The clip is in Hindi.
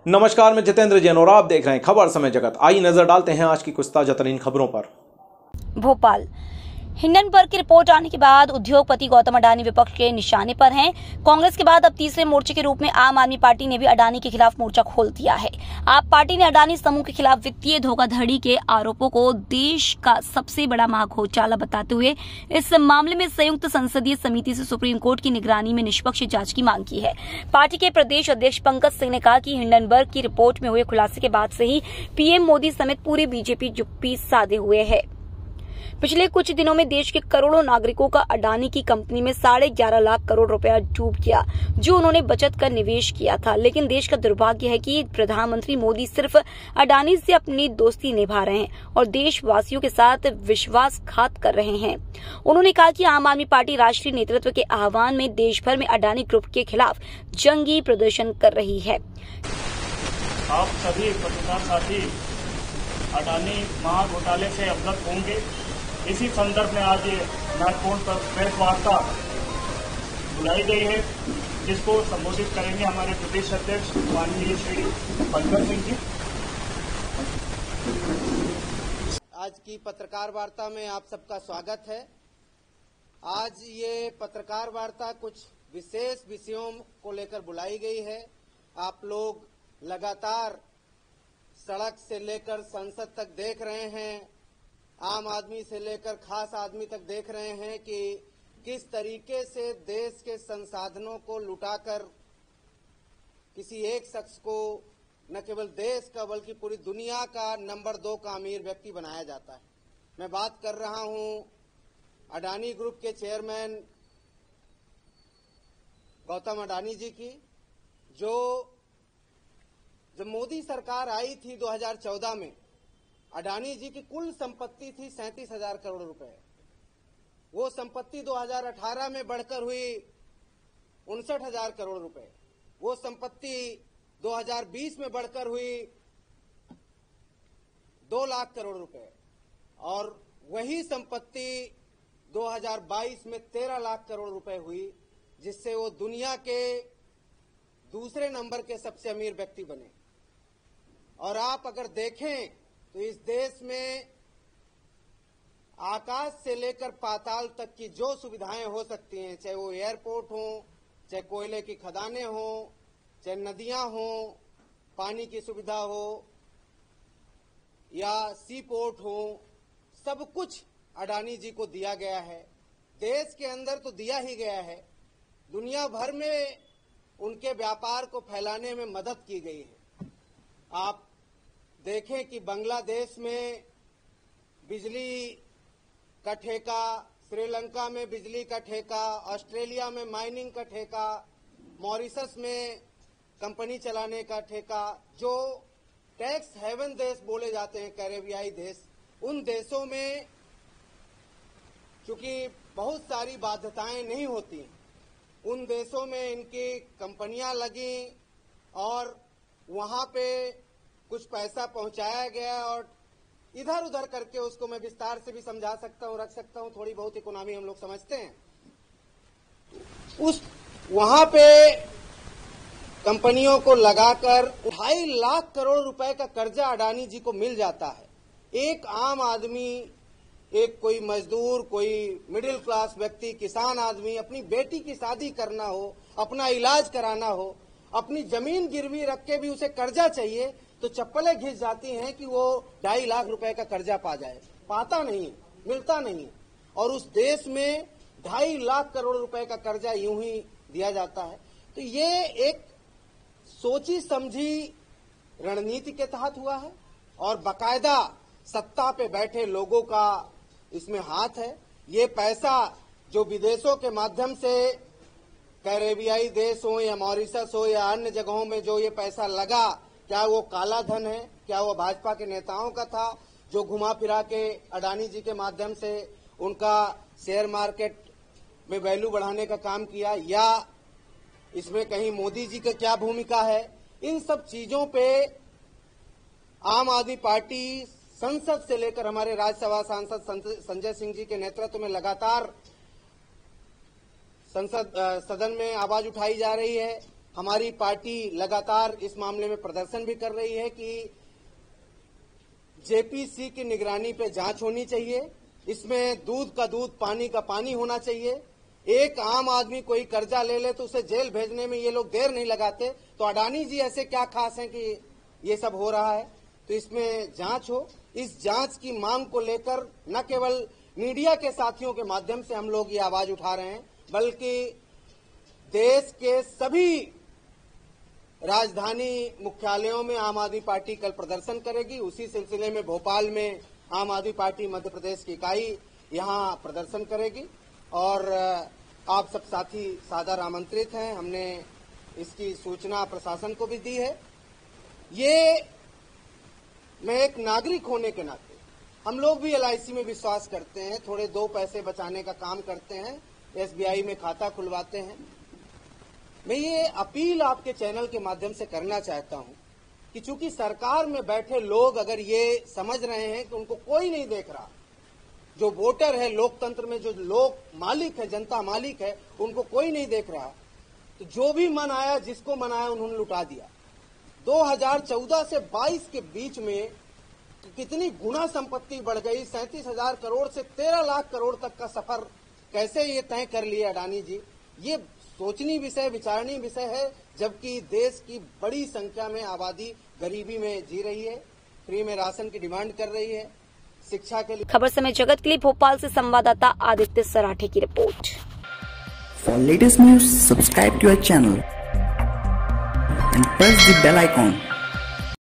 नमस्कार, मैं जितेंद्र जैन और आप देख रहे हैं खबर समय जगत। आइए नजर डालते हैं आज की कुछ ताजा तरीन खबरों पर। भोपाल हिंडनबर्ग की रिपोर्ट आने के बाद उद्योगपति गौतम अडानी विपक्ष के निशाने पर हैं। कांग्रेस के बाद अब तीसरे मोर्चे के रूप में आम आदमी पार्टी ने भी अडानी के खिलाफ मोर्चा खोल दिया है। आप पार्टी ने अडानी समूह के खिलाफ वित्तीय धोखाधड़ी के आरोपों को देश का सबसे बड़ा महाघोटाला बताते हुए इस मामले में संयुक्त संसदीय समिति से सुप्रीम कोर्ट की निगरानी में निष्पक्ष जांच की मांग की है। पार्टी के प्रदेश अध्यक्ष पंकज सिंह ने कहा कि हिंडनबर्ग की रिपोर्ट में हुए खुलासे के बाद से ही पीएम मोदी समेत पूरी बीजेपी चुप्पी साधे हुए है। पिछले कुछ दिनों में देश के करोड़ों नागरिकों का अडानी की कंपनी में 11.5 लाख करोड़ रुपया डूब गया, जो उन्होंने बचत कर निवेश किया था। लेकिन देश का दुर्भाग्य है कि प्रधानमंत्री मोदी सिर्फ अडानी से अपनी दोस्ती निभा रहे हैं और देशवासियों के साथ विश्वासघात कर रहे हैं। उन्होंने कहा कि आम आदमी पार्टी राष्ट्रीय नेतृत्व के आह्वान में देश भर में अडानी ग्रुप के खिलाफ जंगी प्रदर्शन कर रही है। आप सभी पत्रकार साथी अडानी महाघोटाले से अवगत होंगे। इसी संदर्भ में आज ये महत्वपूर्ण प्रेस वार्ता बुलाई गई है, जिसको संबोधित करेंगे हमारे प्रदेश अध्यक्ष माननीय श्री पंकज सिंह जी। आज की पत्रकार वार्ता में आप सबका स्वागत है। आज ये पत्रकार वार्ता कुछ विशेष विषयों को लेकर बुलाई गई है। आप लोग लगातार सड़क से लेकर संसद तक देख रहे हैं, आम आदमी से लेकर खास आदमी तक देख रहे हैं कि किस तरीके से देश के संसाधनों को लुटाकर किसी एक शख्स को न केवल देश का बल्कि पूरी दुनिया का नंबर 2 का अमीर व्यक्ति बनाया जाता है। मैं बात कर रहा हूं अडानी ग्रुप के चेयरमैन गौतम अडानी जी की, जो जब मोदी सरकार आई थी 2014 में, अडानी जी की कुल संपत्ति थी 37,000 करोड़ रुपए। वो संपत्ति 2018 में बढ़कर हुई 59,000 करोड़ रुपए। वो संपत्ति 2020 में बढ़कर हुई 2 लाख करोड़ रुपए और वही संपत्ति 2022 में 13 लाख करोड़ रुपए हुई, जिससे वो दुनिया के दूसरे नंबर के सबसे अमीर व्यक्ति बने। और आप अगर देखें तो इस देश में आकाश से लेकर पाताल तक की जो सुविधाएं हो सकती हैं, चाहे वो एयरपोर्ट हो, चाहे कोयले की खदानें हो, चाहे नदियां हो, पानी की सुविधा हो या सी पोर्ट हो, सब कुछ अडानी जी को दिया गया है। देश के अंदर तो दिया ही गया है, दुनिया भर में उनके व्यापार को फैलाने में मदद की गई है। आप देखें कि बांग्लादेश में बिजली का ठेका, श्रीलंका में बिजली का ठेका, ऑस्ट्रेलिया में माइनिंग का ठेका, मॉरिशस में कंपनी चलाने का ठेका, जो टैक्स हेवन देश बोले जाते हैं, कैरेबियाई देश, उन देशों में चूंकि बहुत सारी बाध्यताएं नहीं होती, उन देशों में इनकी कंपनियां लगी और वहां पे कुछ पैसा पहुंचाया गया और इधर उधर करके उसको मैं विस्तार से भी समझा सकता हूं, रख सकता हूं, थोड़ी बहुत इकोनॉमी हम लोग समझते हैं। उस वहां पे कंपनियों को लगाकर 2.5 लाख करोड़ रुपए का कर्जा अडानी जी को मिल जाता है। एक आम आदमी, एक कोई मजदूर, कोई मिडिल क्लास व्यक्ति, किसान आदमी अपनी बेटी की शादी करना हो, अपना इलाज कराना हो, अपनी जमीन गिरवी रख के भी उसे कर्जा चाहिए तो चप्पलें घिस जाती हैं कि वो 2.5 लाख रुपए का कर्जा पा जाए। पाता नहीं, मिलता नहीं, और उस देश में 2.5 लाख करोड़ रुपए का कर्जा यूं ही दिया जाता है। तो ये एक सोची समझी रणनीति के तहत हुआ है और बाकायदा सत्ता पे बैठे लोगों का इसमें हाथ है। ये पैसा जो विदेशों के माध्यम से कैरेबियाई देश हो या मॉरिशस हो या अन्य जगहों में जो ये पैसा लगा, क्या वो काला धन है, क्या वो भाजपा के नेताओं का था जो घुमा फिरा के अडानी जी के माध्यम से उनका शेयर मार्केट में वैल्यू बढ़ाने का काम किया, या इसमें कहीं मोदी जी का क्या भूमिका है? इन सब चीजों पे आम आदमी पार्टी संसद से लेकर हमारे राज्यसभा सांसद संजय सिंह जी के नेतृत्व में लगातार सदन में आवाज उठाई जा रही है। हमारी पार्टी लगातार इस मामले में प्रदर्शन भी कर रही है कि जेपीसी की निगरानी पे जांच होनी चाहिए। इसमें दूध का दूध, पानी का पानी होना चाहिए। एक आम आदमी कोई कर्जा ले ले तो उसे जेल भेजने में ये लोग देर नहीं लगाते। तो अडानी जी ऐसे क्या खास हैं कि ये सब हो रहा है? तो इसमें जांच हो। इस जांच की मांग को लेकर न केवल मीडिया के साथियों के माध्यम से हम लोग ये आवाज उठा रहे हैं, बल्कि देश के सभी राजधानी मुख्यालयों में आम आदमी पार्टी कल प्रदर्शन करेगी। उसी सिलसिले में भोपाल में आम आदमी पार्टी मध्य प्रदेश की इकाई यहां प्रदर्शन करेगी और आप सब साथी सादर आमंत्रित हैं। हमने इसकी सूचना प्रशासन को भी दी है। ये मैं एक नागरिक होने के नाते, हम लोग भी एलआईसी में विश्वास करते हैं, थोड़े दो पैसे बचाने का काम करते हैं, एसबीआई में खाता खुलवाते हैं। मैं ये अपील आपके चैनल के माध्यम से करना चाहता हूं कि चूंकि सरकार में बैठे लोग अगर ये समझ रहे हैं कि उनको कोई नहीं देख रहा, जो वोटर है, लोकतंत्र में जो लोग मालिक है, जनता मालिक है, उनको कोई नहीं देख रहा, तो जो भी मन आया, जिसको मन आया, उन्होंने लुटा दिया। 2014 से 22 के बीच में कितनी गुना संपत्ति बढ़ गई। 37,000 करोड़ से 13 लाख करोड़ तक का सफर कैसे ये तय कर लिया अडानी जी? ये सोचनीय विषय, विचारणीय विषय है। जबकि देश की बड़ी संख्या में आबादी गरीबी में जी रही है, फ्री में राशन की डिमांड कर रही है, शिक्षा के लिए। खबर समय जगत के लिए भोपाल से संवाददाता आदित्य सराठे की report. For latest news, subscribe to our channel and press the bell icon.